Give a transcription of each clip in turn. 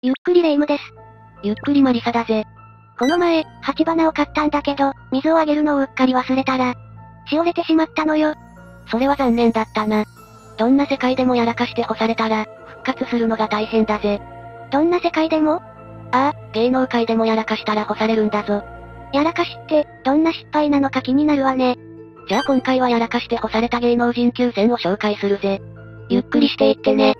ゆっくりレ夢ムです。 ゆっくりマリサだぜ。 この前、鉢花を買ったんだけど、水をあげるのをうっかり忘れたら、しおれてしまったのよ。 それは残念だったな。どんな世界でもやらかして干されたら、復活するのが大変だぜ。 どんな世界でも？ ああ、芸能界でもやらかしたら干されるんだぞ。 やらかしって、どんな失敗なのか気になるわね。 じゃあ今回はやらかして干された芸能人9選を紹介するぜ。ゆっくりしていってね。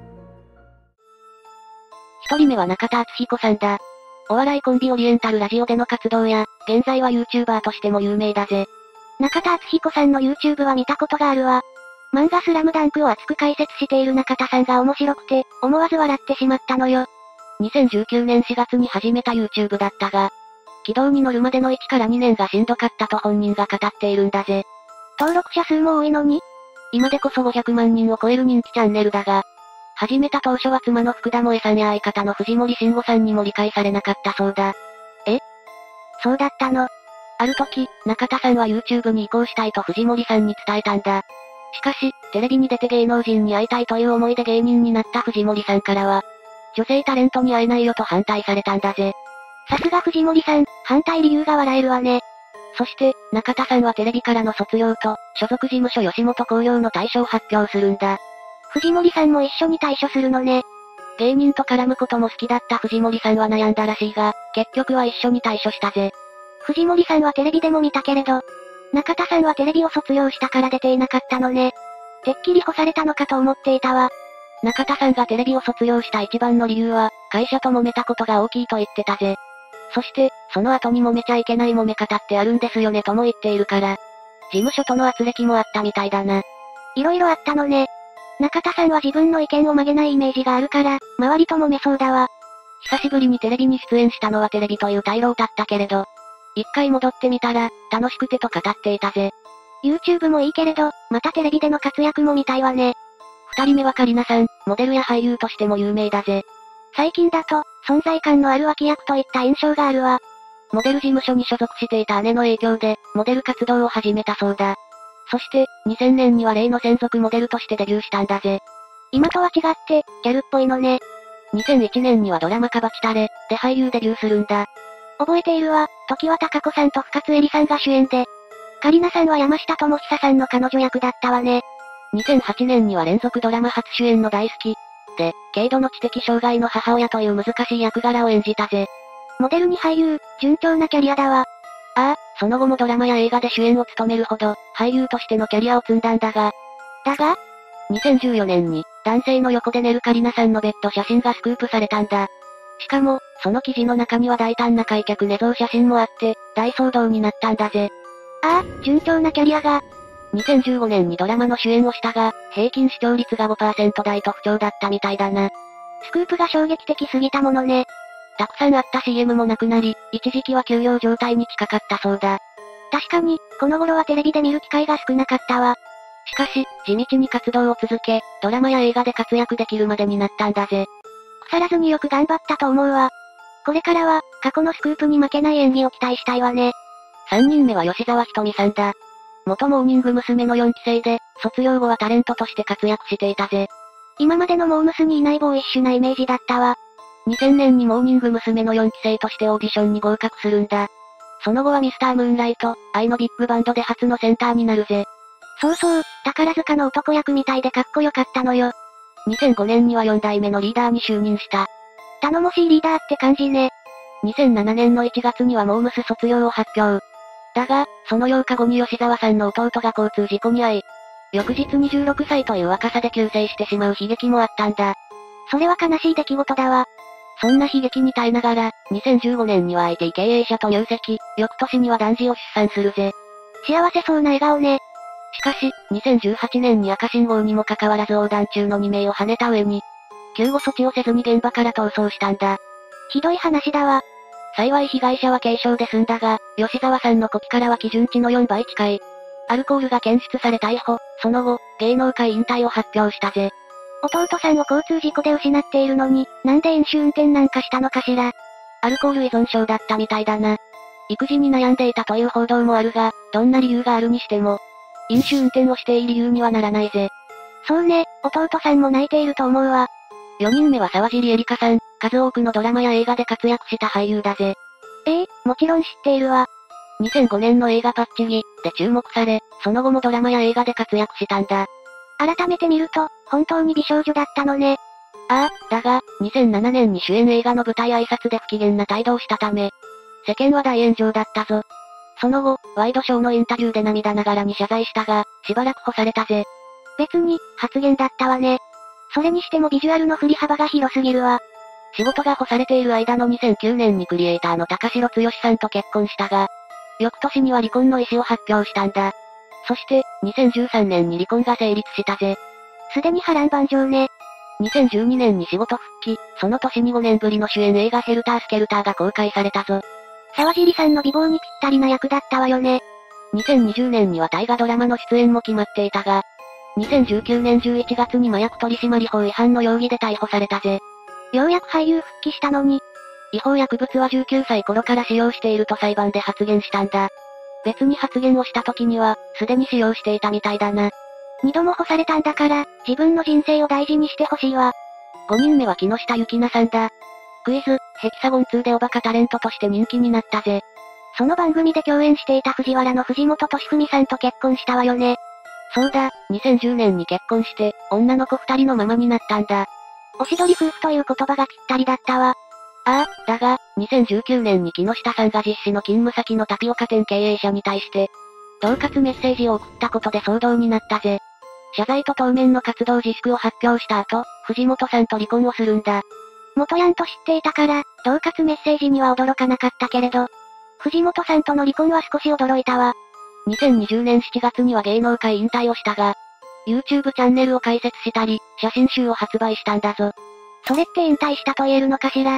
一人目は中田敦彦さんだ。お笑いコンビオリエンタルラジオでの活動や、現在は YouTuber としても有名だぜ。 中田敦彦さんの YouTube は見たことがあるわ。漫画スラムダンクを熱く解説している中田さんが面白くて、思わず笑ってしまったのよ。 2019年4月に始めた YouTube だったが、軌道に乗るまでの1から2年がしんどかったと本人が語っているんだぜ。 登録者数も多いのに？ 今でこそ500万人を超える人気チャンネルだが、始めた当初は妻の福田萌さんや相方の藤森慎吾さんにも理解されなかったそうだ。 そうだったの。 ある時、中田さんは YouTube に移行したいと藤森さんに伝えたんだ。しかし、テレビに出て芸能人に会いたいという思いで芸人になった藤森さんからは、女性タレントに会えないよと反対されたんだぜ。 さすが藤森さん、反対理由が笑えるわね。 そして、中田さんはテレビからの卒業と、所属事務所吉本興業の退所を発表するんだ。 藤森さんも一緒に退所するのね。 芸人と絡むことも好きだった藤森さんは悩んだらしいが、結局は一緒に退所したぜ。 藤森さんはテレビでも見たけれど、中田さんはテレビを卒業したから出ていなかったのね。てっきり干されたのかと思っていたわ。 中田さんがテレビを卒業した一番の理由は、会社と揉めたことが大きいと言ってたぜ。そして、その後に揉めちゃいけない揉め方ってあるんですよねとも言っているから、事務所との圧力もあったみたいだな。 いろいろあったのね。中田さんは自分の意見を曲げないイメージがあるから、周りと揉めそうだわ。 久しぶりにテレビに出演したのはテレビという退路を断ったけれど、一回戻ってみたら、楽しくてと語っていたぜ。 YouTube もいいけれど、またテレビでの活躍も見たいわね。 二人目はカリナさん、モデルや俳優としても有名だぜ。 最近だと、存在感のある脇役といった印象があるわ。 モデル事務所に所属していた姉の影響で、モデル活動を始めたそうだ。そして、2000年には例の専属モデルとしてデビューしたんだぜ。 今とは違って、ギャルっぽいのね。 2001年にはドラマカバチタレ、で俳優デビューするんだ。 覚えているわ、常盤貴子さんと深津絵里さんが主演で。カリナさんは山下智久さんの彼女役だったわね。 2008年には連続ドラマ初主演の大好き。で、軽度の知的障害の母親という難しい役柄を演じたぜ。 モデルに俳優、順調なキャリアだわ。 ああ、その後もドラマや映画で主演を務めるほど、俳優としてのキャリアを積んだんだが、2014年に、男性の横で寝るカリナさんのベッド写真がスクープされたんだ。しかも、その記事の中には大胆な開脚寝相写真もあって、大騒動になったんだぜ。 ああ、順調なキャリアが。 2015年にドラマの主演をしたが、平均視聴率が 5% 台と不調だったみたいだな。 スクープが衝撃的すぎたものね。 たくさんあった CM もなくなり、一時期は休養状態に近かったそうだ。 確かに、この頃はテレビで見る機会が少なかったわ。 しかし、地道に活動を続け、ドラマや映画で活躍できるまでになったんだぜ。 腐らずによく頑張ったと思うわ。これからは、過去のスクープに負けない演技を期待したいわね。 3人目は吉沢ひとみさんだ。元モーニング娘。の4期生で、卒業後はタレントとして活躍していたぜ。 今までのモームスにいないボーイッシュなイメージだったわ。 2000年にモーニング娘。の4期生としてオーディションに合格するんだ。その後はミスタームーンライト、愛のビッグバンドで初のセンターになるぜ。 そうそう、宝塚の男役みたいでかっこよかったのよ。 2005年には4代目のリーダーに就任した。 頼もしいリーダーって感じね。 2007年の1月にはモームス卒業を発表。だが、その8日後に吉沢さんの弟が交通事故に遭い、翌日26歳という若さで急逝してしまう悲劇もあったんだ。 それは悲しい出来事だわ。 そんな悲劇に耐えながら、2015年には IT 経営者と入籍、翌年には男児を出産するぜ。 幸せそうな笑顔ね。 しかし、2018年に赤信号にもかかわらず横断中の2名を跳ねた上に、救護措置をせずに現場から逃走したんだ。 ひどい話だわ。 幸い被害者は軽傷で済んだが、吉沢さんの呼気からは基準値の4倍近い。アルコールが検出され逮捕、その後、芸能界引退を発表したぜ。 弟さんを交通事故で失っているのに、なんで飲酒運転なんかしたのかしら。 アルコール依存症だったみたいだな。育児に悩んでいたという報道もあるが、どんな理由があるにしても、飲酒運転をしていい理由にはならないぜ。 そうね、弟さんも泣いていると思うわ。 4人目は沢尻エリカさん、 数多くのドラマや映画で活躍した俳優だぜ。 もちろん知っているわ。 2005年の映画パッチギで注目され、その後もドラマや映画で活躍したんだ。 改めて見ると、本当に美少女だったのね。 だが、2007年に主演映画の舞台挨拶で不機嫌な態度をしたため、世間は大炎上だったぞ。その後、ワイドショーのインタビューで涙ながらに謝罪したが、しばらく干されたぜ。 別に、発言だったわね。それにしてもビジュアルの振り幅が広すぎるわ。 仕事が干されている間の2009年にクリエイターの高城剛さんと結婚したが、翌年には離婚の意思を発表したんだ。そして、2013年に離婚が成立したぜ。 すでに波乱万丈ね。 2012年に仕事復帰、その年に5年ぶりの主演映画ヘルタースケルターが公開されたぞ。 沢尻さんの美貌にぴったりな役だったわよね。 2020年には大河ドラマの出演も決まっていたが、2019年11月に麻薬取締法違反の容疑で逮捕されたぜ。 ようやく俳優復帰したのに。 違法薬物は19歳頃から使用していると裁判で発言したんだ。別に発言をした時には、すでに使用していたみたいだな。 2度も干されたんだから、自分の人生を大事にしてほしいわ。 5人目は木下ゆきなさんだ。クイズ、ヘキサゴン2でおバカタレントとして人気になったぜ。 その番組で共演していた藤原の藤本敏文さんと結婚したわよね。 そうだ、2010年に結婚して、女の子2人のママになったんだ。 おしどり夫婦という言葉がぴったりだったわ。 だが、2019年に木下さんが実施の勤務先のタピオカ店経営者に対して、恫喝メッセージを送ったことで騒動になったぜ。謝罪と当面の活動自粛を発表した後、藤本さんと離婚をするんだ。 元ヤンと知っていたから、恫喝メッセージには驚かなかったけれど、藤本さんとの離婚は少し驚いたわ。 2020年7月には芸能界引退をしたが、YouTube チャンネルを開設したり、写真集を発売したんだぞ。 それって引退したと言えるのかしら。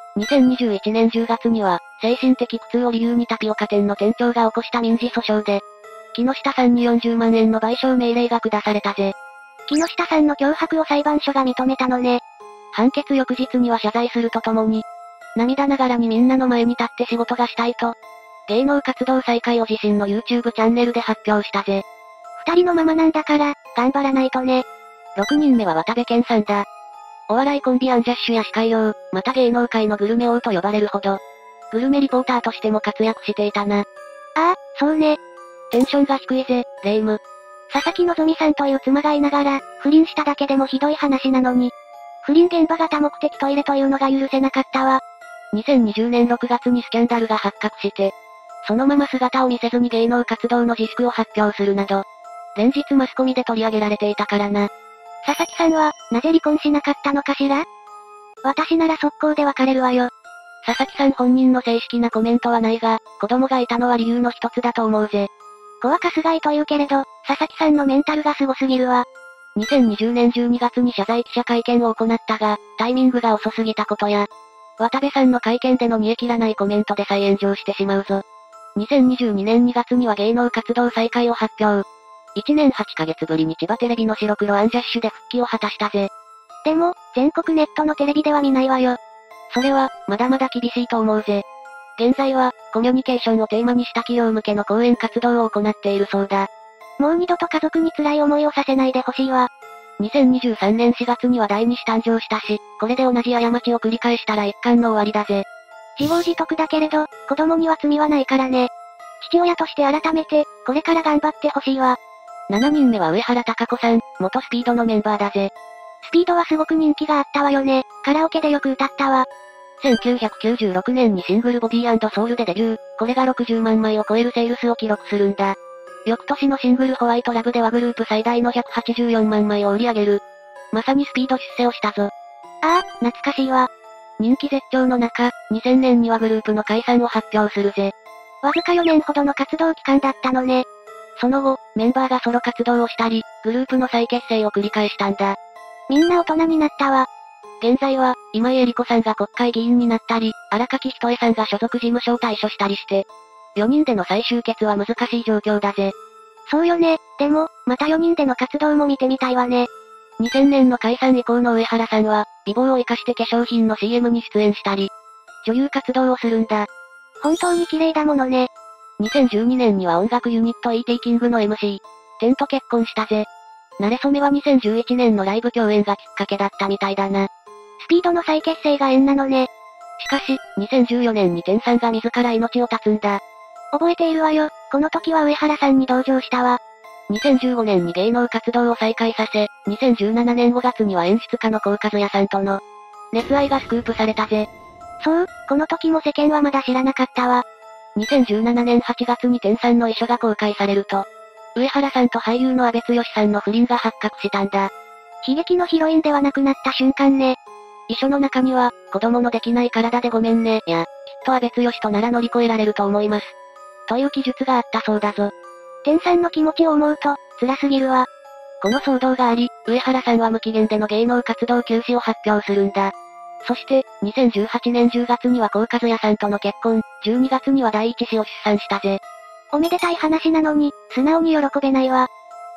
2021年10月には、精神的苦痛を理由にタピオカ店の店長が起こした民事訴訟で、木下さんに40万円の賠償命令が下されたぜ。 木下さんの脅迫を裁判所が認めたのね。 判決翌日には謝罪するとともに、涙ながらにみんなの前に立って仕事がしたいと、芸能活動再開を自身の YouTube チャンネルで発表したぜ。 2人のママなんだから、頑張らないとね。 6人目は渡部健さんだ。お笑いコンビアンジャッシュや司会用、また芸能界のグルメ王と呼ばれるほど、グルメリポーターとしても活躍していたな。 そうね。 テンションが低いぜ、レイム。 佐々木希さんという妻がいながら、不倫しただけでもひどい話なのに、不倫現場が多目的トイレというのが許せなかったわ。 2020年6月にスキャンダルが発覚して、そのまま姿を見せずに芸能活動の自粛を発表するなど、連日マスコミで取り上げられていたからな。 佐々木さんは、なぜ離婚しなかったのかしら？私なら速攻で別れるわよ。 佐々木さん本人の正式なコメントはないが、子供がいたのは理由の一つだと思うぜ。 子はかすがいと言うけれど、佐々木さんのメンタルがすごすぎるわ。 2020年12月に謝罪記者会見を行ったが、タイミングが遅すぎたことや、渡部さんの会見での煮え切らないコメントで再炎上してしまうぞ。2022年2月には芸能活動再開を発表。1年8ヶ月ぶりに千葉テレビの白黒アンジャッシュで復帰を果たしたぜ。 でも、全国ネットのテレビでは見ないわよ。 それは、まだまだ厳しいと思うぜ。現在は、コミュニケーションをテーマにした企業向けの講演活動を行っているそうだ。 もう二度と家族に辛い思いをさせないでほしいわ。 2023年4月には第2子誕生したし、これで同じ過ちを繰り返したら一巻の終わりだぜ。 自業自得だけれど、子供には罪はないからね。父親として改めて、これから頑張ってほしいわ。 7人目は上原貴子さん、元スピードのメンバーだぜ。 スピードはすごく人気があったわよね。カラオケでよく歌ったわ。 1996年にシングルボディ&ソウルでデビュー。これが60万枚を超えるセールスを記録するんだ。翌年のシングルホワイトラブではグループ最大の184万枚を売り上げる。まさにスピード出世をしたぞ。 懐かしいわ。 人気絶頂の中、2000年にはグループの解散を発表するぜ。 わずか4年ほどの活動期間だったのね。 その後、メンバーがソロ活動をしたり、グループの再結成を繰り返したんだ。 みんな大人になったわ。 現在は、今井絵理子さんが国会議員になったり、荒垣ひとえさんが所属事務所を退所したりして、4人での再集結は難しい状況だぜ。 そうよね。でも、また4人での活動も見てみたいわね。 2000年の解散以降の上原さんは、美貌を生かして化粧品の CM に出演したり、女優活動をするんだ。 本当に綺麗だものね。 2012年には音楽ユニット E.T. キングの MC、テンと結婚したぜ。馴れ初めは2011年のライブ共演がきっかけだったみたいだな。 スピードの再結成が縁なのね。 しかし、2014年に天さんが自ら命を絶つんだ。 覚えているわよ。この時は上原さんに同情したわ。 2015年に芸能活動を再開させ、2017年5月には演出家の高和也さんとの熱愛がスクープされたぜ。 そう、この時も世間はまだ知らなかったわ。 2017年8月に天さんの遺書が公開されると、上原さんと俳優の阿部剛さんの不倫が発覚したんだ。 悲劇のヒロインではなくなった瞬間ね。 遺書の中には、子供のできない体でごめんね、や、きっと阿部剛となら乗り越えられると思います。という記述があったそうだぞ。 天さんの気持ちを思うと、辛すぎるわ。 この騒動があり、上原さんは無期限での芸能活動休止を発表するんだ。そして、2018年10月には高和也さんとの結婚、12月には第一子を出産したぜ。 おめでたい話なのに、素直に喜べないわ。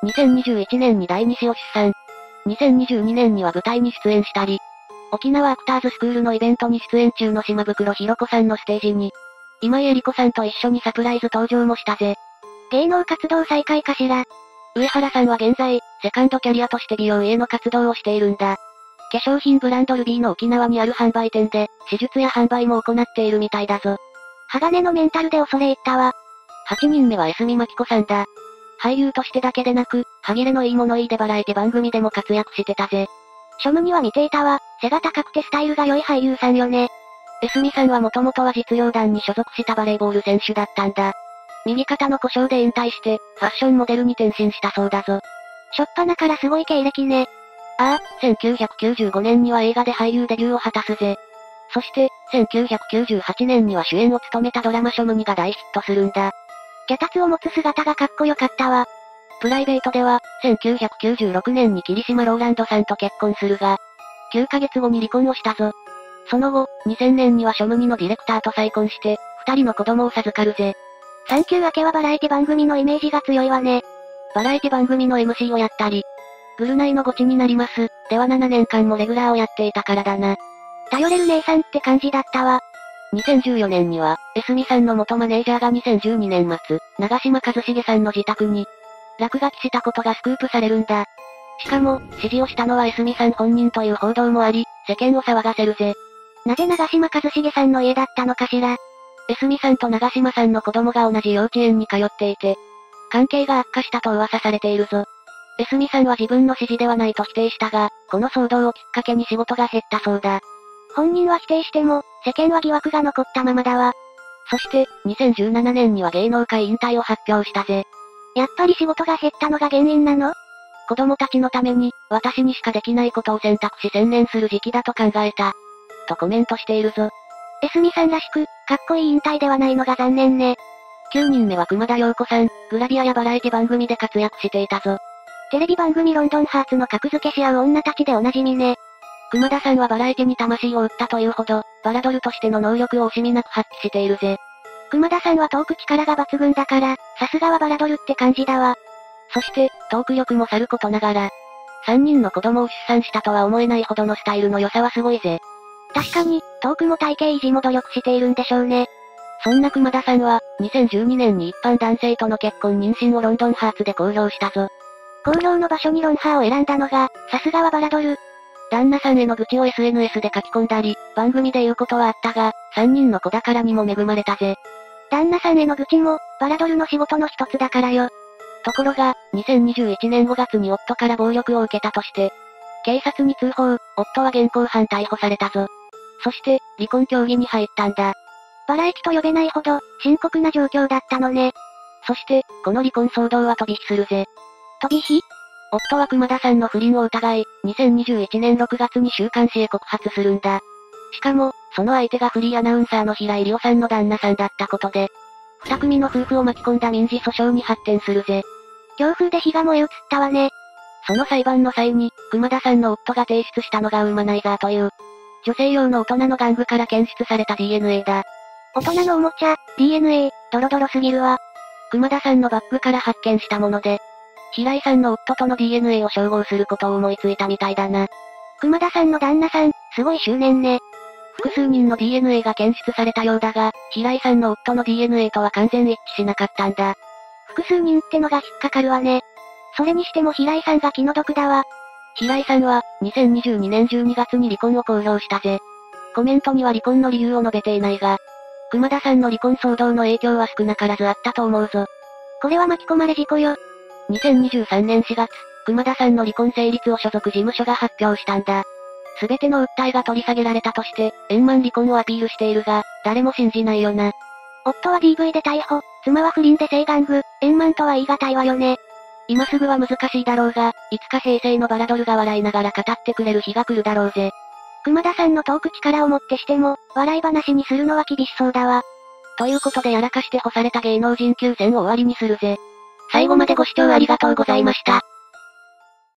2021年に第二子を出産。2022年には舞台に出演したり、沖縄アクターズスクールのイベントに出演中の島袋ひろ子さんのステージに、今井絵理子さんと一緒にサプライズ登場もしたぜ。 芸能活動再開かしら。 上原さんは現在、セカンドキャリアとして美容への活動をしているんだ。化粧品ブランドルビーの沖縄にある販売店で、手術や販売も行っているみたいだぞ。 鋼のメンタルで恐れ入ったわ。 8人目は江角真紀子さんだ。俳優としてだけでなく、歯切れのいい物言いでバラエティ番組でも活躍してたぜ。 庶務には見ていたわ。背が高くてスタイルが良い俳優さんよね。 江角さんはもともとは実業団に所属したバレーボール選手だったんだ。右肩の故障で引退して、ファッションモデルに転身したそうだぞ。 しょっぱなからすごい経歴ね。 ああ、1995年には映画で俳優デビューを果たすぜ。そして、1998年には主演を務めたドラマ庶務にが大ヒットするんだ。 脚立を持つ姿がかっこよかったわ。 プライベートでは、1996年に霧島ローランドさんと結婚するが、9ヶ月後に離婚をしたぞ。その後、2000年には庶務にのディレクターと再婚して、2人の子供を授かるぜ。 産休明けはバラエティ番組のイメージが強いわね。 バラエティ番組の MC をやったり、ぐるナイのゴチになります。では7年間もレギュラーをやっていたからだな。 頼れる姉さんって感じだったわ。 2014年には、江角さんの元マネージャーが2012年末、長嶋一茂さんの自宅に、落書きしたことがスクープされるんだ。しかも、指示をしたのは江角さん本人という報道もあり、世間を騒がせるぜ。 なぜ長嶋一茂さんの家だったのかしら。 江角さんと長嶋さんの子供が同じ幼稚園に通っていて、関係が悪化したと噂されているぞ。江角さんは自分の指示ではないと否定したが、この騒動をきっかけに仕事が減ったそうだ。 本人は否定しても、世間は疑惑が残ったままだわ。 そして、2017年には芸能界引退を発表したぜ。 やっぱり仕事が減ったのが原因なの？ 子供たちのために、私にしかできないことを選択し専念する時期だと考えた。とコメントしているぞ。 江角さんらしく、かっこいい引退ではないのが残念ね。 9人目は熊田曜子さん、グラビアやバラエティ番組で活躍していたぞ。 テレビ番組ロンドンハーツの格付けし合う女たちでおなじみね。 熊田さんはバラエティに魂を売ったというほど、バラドルとしての能力を惜しみなく発揮しているぜ。 熊田さんはトーク力が抜群だから、さすがはバラドルって感じだわ。 そして、トーク力もさることながら、3人の子供を出産したとは思えないほどのスタイルの良さはすごいぜ。 確かに、トークも体型維持も努力しているんでしょうね。 そんな熊田さんは、2012年に一般男性との結婚妊娠をロンドンハーツで公表したぞ。 公表の場所にロンハーを選んだのが、さすがはバラドル。 旦那さんへの愚痴を SNS で書き込んだり、番組で言うことはあったが、3人の子宝にも恵まれたぜ。 旦那さんへの愚痴も、バラドルの仕事の一つだからよ。 ところが、2021年5月に夫から暴力を受けたとして、警察に通報、夫は現行犯逮捕されたぞ。そして、離婚協議に入ったんだ。 バラエティと呼べないほど、深刻な状況だったのね。 そして、この離婚騒動は飛び火するぜ。 飛び火？ 夫は熊田さんの不倫を疑い、2021年6月に週刊誌へ告発するんだ。しかも、その相手がフリーアナウンサーの平井理央さんの旦那さんだったことで、二組の夫婦を巻き込んだ民事訴訟に発展するぜ。 強風で火が燃え移ったわね。 その裁判の際に、熊田さんの夫が提出したのがウーマナイザーという、女性用の大人の玩具から検出された DNA だ。 大人のおもちゃ、DNA、ドロドロすぎるわ。 熊田さんのバッグから発見したもので、平井さんの夫との DNA を照合することを思いついたみたいだな。 熊田さんの旦那さん、すごい執念ね。 複数人の DNA が検出されたようだが、平井さんの夫の DNA とは完全一致しなかったんだ。 複数人ってのが引っかかるわね。それにしても平井さんが気の毒だわ。 平井さんは、2022年12月に離婚を公表したぜ。コメントには離婚の理由を述べていないが、熊田さんの離婚騒動の影響は少なからずあったと思うぞ。 これは巻き込まれ事故よ。 2023年4月、熊田さんの離婚成立を所属事務所が発表したんだ。すべての訴えが取り下げられたとして、円満離婚をアピールしているが、誰も信じないよな。 夫は DV で逮捕、妻は不倫で性玩具、円満とは言い難いわよね。 今すぐは難しいだろうが、いつか平成のバラドルが笑いながら語ってくれる日が来るだろうぜ。 熊田さんのトーク力をもってしても、笑い話にするのは厳しそうだわ。 ということでやらかして干された芸能人9選を終わりにするぜ。最後までご視聴ありがとうございました。